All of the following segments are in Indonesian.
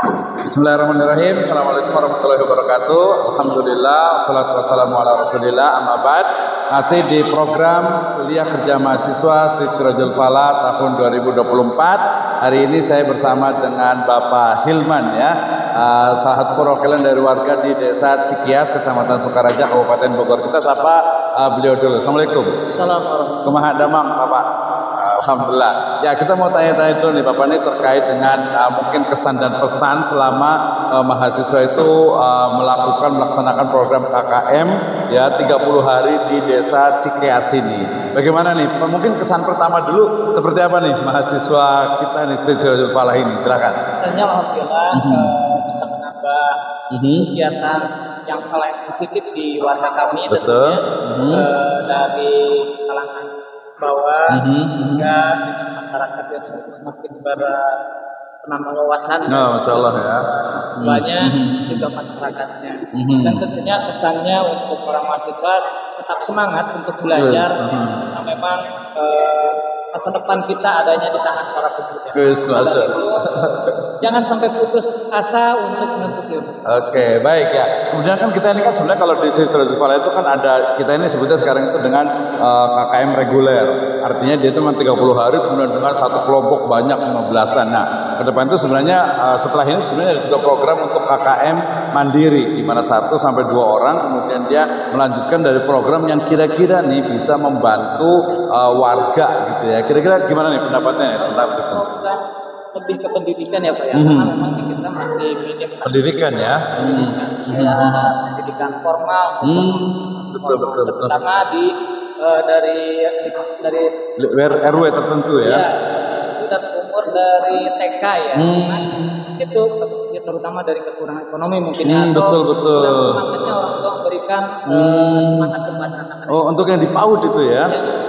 Bismillahirrahmanirrahim. Assalamualaikum warahmatullahi wabarakatuh. Alhamdulillah, wassalatu wassalamu ala rasulillah, amma ba'd. Masih di program kuliah kerja mahasiswa Stip Sirajul Falah tahun 2024. Hari ini saya bersama dengan Bapak Hilman ya, salah satu perwakilan dari warga di Desa Cikias, Kecamatan Sukaraja, Kabupaten Bogor. Kita sapa beliau dulu. Assalamualaikum. Assalamualaikum. Kumaha damang Bapak? Alhamdulillah. Ya, kita mau tanya-tanya dulu nih Bapak ini terkait dengan mungkin kesan dan pesan selama mahasiswa itu melaksanakan program KKM ya 30 hari di Desa Cikias ini. Bagaimana nih? Mungkin kesan pertama dulu seperti apa nih mahasiswa kita nih Stip Sirajul Falah ini? Silakan. Kesannya alhamdulillah bisa menambah kegiatan yang paling positif di warga kami. Betul. Tentunya dari kalangan bawah hingga masyarakat yang semakin penambah wawasan. Masya Allah ya. Mahasiswanya juga masyarakatnya. Dan tentunya kesannya untuk para mahasiswa tetap semangat untuk belajar. Karena memang masa depan kita adanya di tangan para pemuda. Jangan sampai putus asa untuk menuntut ilmu. Oke, baik ya. Kemudian kan kita ini kan sebenarnya kalau di Stip Sirajul Falah itu kan ada, kita ini sebutnya sekarang itu dengan KKM reguler. Artinya dia itu memang 30 hari kemudian dengan satu kelompok banyak 15-an. Nah, ke depan itu sebenarnya setelah ini sebenarnya ada juga program untuk KKM mandiri di mana 1 sampai 2 orang kemudian dia melanjutkan dari program yang kira-kira nih bisa membantu warga gitu ya. Kira-kira gimana nih pendapatnya nih tentang itu? Lebih ke pendidikan ya Pak ya, karena memang kita masih minim pendidikan ya, pendidikan formal, betul. terutama dari RW tertentu ya. Itu dan umur dari TK ya, situ ya, terutama dari kekurangan ekonomi mungkin ya, atau betul. semangatnya orang tua memberikan semangat kepada anak-anak. Oh, untuk yang di PAUD itu ya?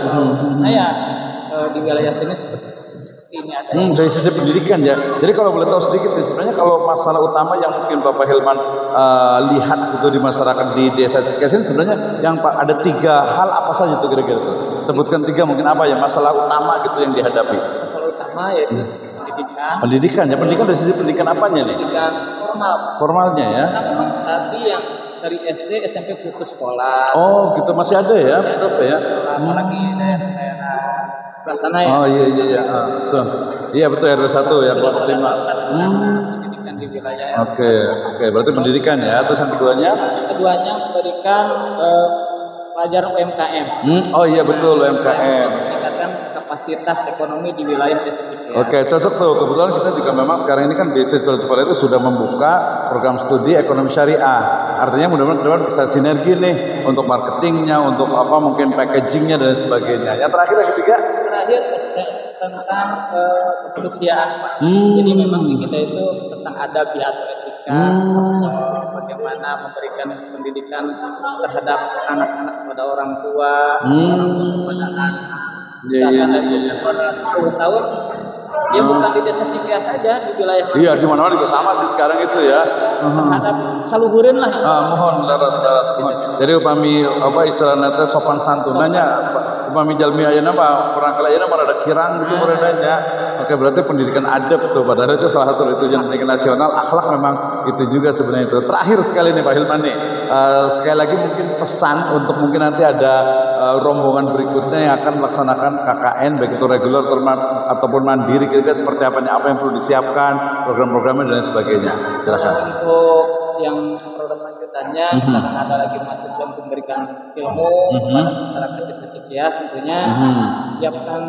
Nah ya di wilayah sini seperti ini ada. Dari sisi pendidikan ya. Jadi kalau boleh tahu sedikit nih, sebenarnya kalau masalah utama yang mungkin Bapak Hilman lihat itu di masyarakat di Desa Cikias ini sebenarnya yang ada 3 hal apa saja itu kira-kira tuh? Sebutkan 3 mungkin apa ya masalah utama gitu yang dihadapi? Masalah utama yaitu pendidikan. Pendidikan ya, pendidikan dari sisi pendidikan apanya nih? Pendidikan formal. Formalnya ya. Karena memang tadi yang dari SD SMP putus sekolah. Oh gitu, masih ada ya? Berapa ya? Apalagi daerah sebelah sana ya. Oh iya. Betul. Iya betul RW 1 ya kelompok 5. Pendidikan di wilayah. Oke. Berarti pendidikan ya. Terus yang keduanya? Keduanya memberikan pelajaran UMKM. Oh iya betul UMKM. Meningkatkan kapasitas ekonomi di wilayah Desa Cikias. Oke, cocok tuh. Kebetulan kita juga memang sekarang ini kan di Stip Sirajul Falah itu sudah membuka program studi ekonomi syariah. Artinya mudah-mudahan bisa sinergi nih untuk marketingnya, untuk apa mungkin packagingnya dan sebagainya. Yang terakhir yang ketiga? Terakhir tentang kemanusiaan Pak. Jadi memang di kita itu tentang adab atau etika, bagaimana memberikan pendidikan terhadap anak-anak kepada orang tua, orang tua kepada anak. Misalkan dari umur 10 tahun, dia bukan di Desa Cikias saja, di wilayah Iya, di mana-mana juga sama sih sekarang itu ya. terhadap saluhurin lah. Mohon laras-laras mohon. Jadi upami apa istilahnya teh sopan santunannya, upami jalmi ayeuna mah kurang kala ayeuna mah ada kirang gitu muridanya. Oke, berarti pendidikan adab tuh padahal itu salah satu tujuan pendidikan nasional. Akhlak memang itu juga sebenarnya itu. Terakhir sekali nih Pak Hilman nih, sekali lagi mungkin pesan untuk mungkin nanti ada rombongan berikutnya yang akan melaksanakan KKN baik itu reguler ataupun mandiri, kira-kira seperti apa nih, apa yang perlu disiapkan, program-programnya dan sebagainya. Silakan. Untuk yang program lanjutannya, misalkan ada lagi mahasiswa untuk memberikan ilmu kepada masyarakat Desa Cikias, tentunya siapkan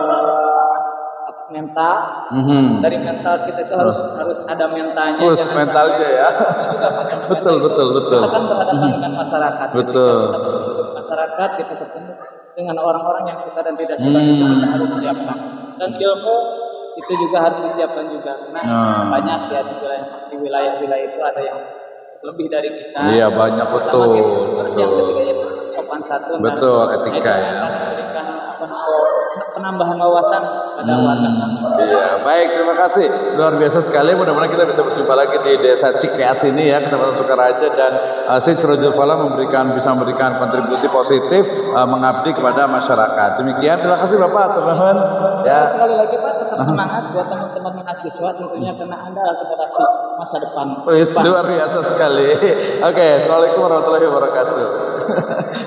mental. Dari mental kita itu harus ada mentalnya. Mentalnya ya. Betul. Kita kan berhadapan dengan masyarakat. Betul. Kita bertemu dengan masyarakat, kita bertemu dengan orang-orang yang suka dan tidak suka, itu kita harus siapkan. Dan ilmu itu juga harus disiapkan juga, karena banyak ya di wilayah-wilayah itu ada yang lebih dari kita. Iya banyak betul. Terus yang ketiga itu sopan santun. Betul, etika ya. Memberikan penambahan wawasan pada warga kami. Iya, baik, terima kasih. Luar biasa sekali. Mudah-mudahan kita bisa berjumpa lagi di Desa Cikeas ini ya, Kecamatan Sukaraja, dan Syed Surajul Fala bisa memberikan kontribusi positif mengabdi kepada masyarakat. Demikian, terima kasih Bapak, teman-teman. Ya. Sekali lagi Pak, tetap semangat buat teman-teman mahasiswa tentunya, karena Anda adalah generasi masa depan. Luar biasa sekali. Oke, assalamualaikum warahmatullahi wabarakatuh.